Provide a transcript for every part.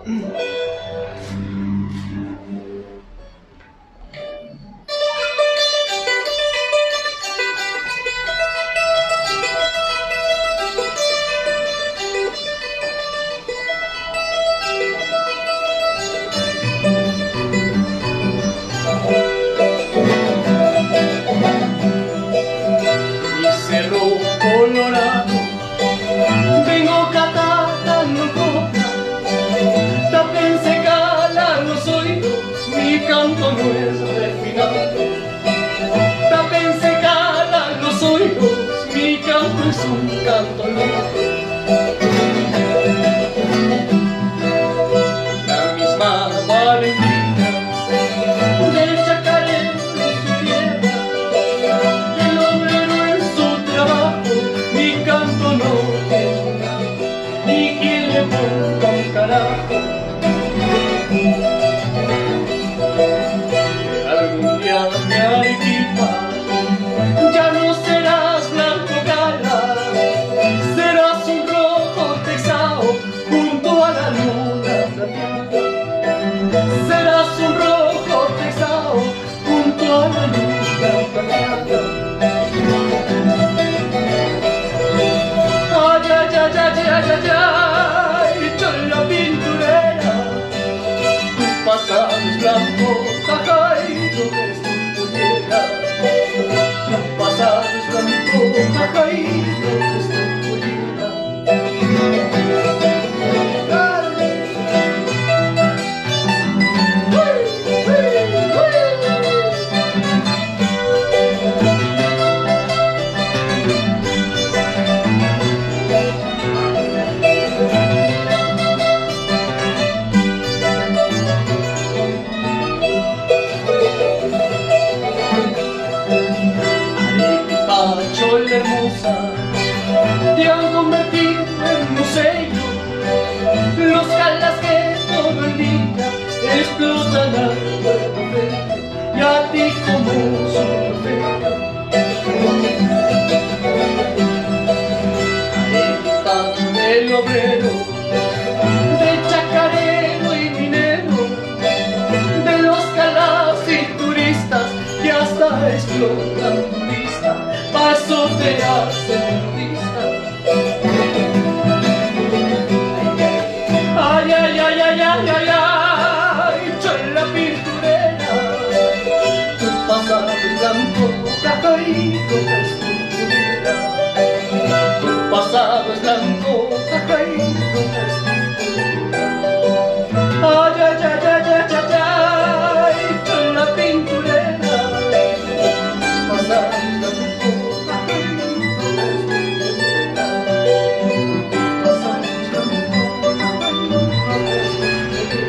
Colorado, vengo catando copa, tápense cala los oídos, mi canto no es refinado. Tápense cala los oídos, mi canto es un canto loco. La misma valentía del chacarero en su tierra, del obrero en su trabajo, mi canto no tiene nada, ni quien le ponga un carajo. Algún día me Arequipa ya no serás blanco cara, serás un rojo texao junto a la luna plateada. Serás un rojo texao junto a la luna plateada. Ay, ay, ay, ay, ay, ay, ay, chola pinturera, tu pasado es blanco, jajay, no eres tu pollera. Tu pasado es blanco, jajay, no eres tu pollera. Chola hermosa, te han convertido en museo. Los calas que todo el día explotan al cuerpo feo, y a ti como su feo. Arequipa del obrero, del chacarero y minero, de los calas y turistas que hasta explotan turista, paso te hacen turista. Ay, ay, ay, ay, ay, ay, ay, chola pinturera, tu pasado es blanco, jajayito es tu pollera. Tu pasado es blanco, jajayito es tu pollera. Ay, ay, ay, ay, ay, ay, ay, chola pinturera, tu pasado es blanco, jajayito es tu pollera. Tu pasado es blanco, jajayito es tu pollera.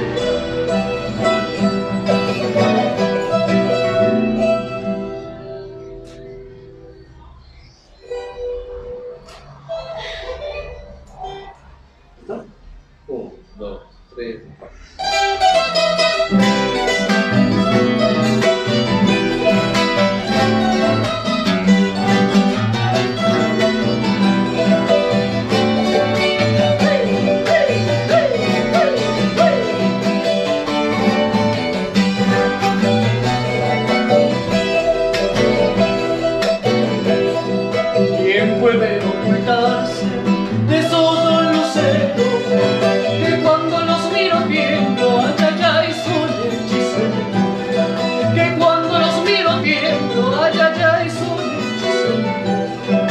Un, dos, tres. ¿Quién puede ocultarse de esos luceros que cuando los miro viendo, ay, ay, ay, son hechiceros? Que cuando los miro viendo, ay, ay, ay, son hechiceros.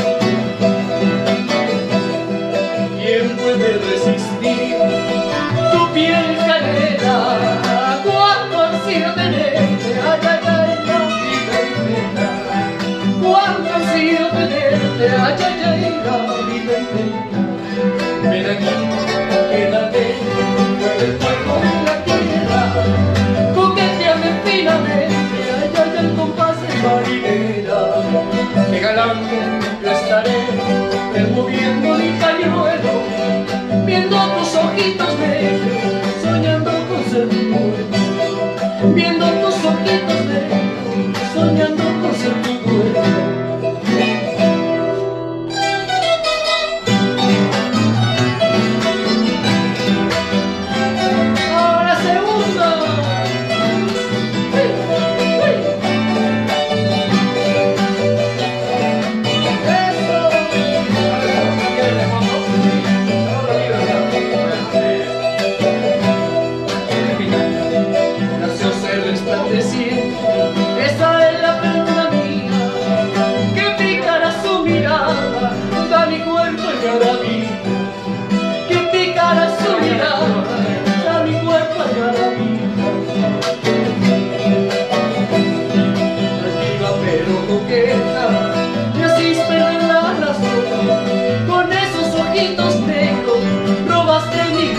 ¿Quién puede resistir tu piel canela cuando ansío tenerte, ay, ay, ay, la vida entera? Cuando ansío tenerte, ay, ay, ay, la vida entera. Ven aquí, quédate, mueve el fuego en la tierra, coqueteame finamente, ay, ay, al compás de marinera. Que galante yo estaré, removiendo mi pañuelo, viendo tus ojitos negros, soñando con ser tu dueño. Viendo tus ojitos negros, soñando con ser tu dueño.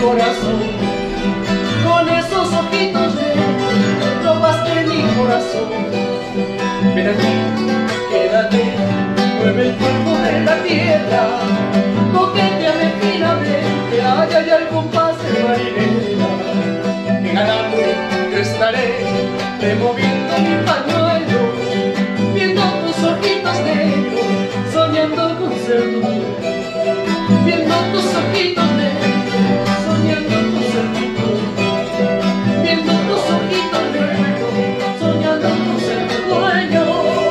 corazón. Con esos ojitos negros robaste mi corazón. Ven aquí, quédate, mueve el cuerpo de la tierra, coqueteame finamente, ay, ay, al compás de marinera. Que ganando yo estaré, removiendo mi pañuelo, viendo tus ojitos negros, soñando con ser tu mujer. Viendo tus ojitos negros, soñando con ser tu mujer. Viendo tus ojitos negros, soñando con ser tu dueño.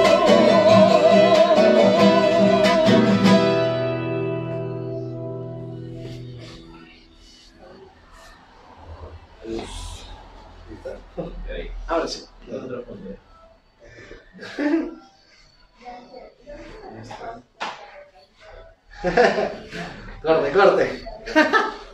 Ahora sí. Corte, corte.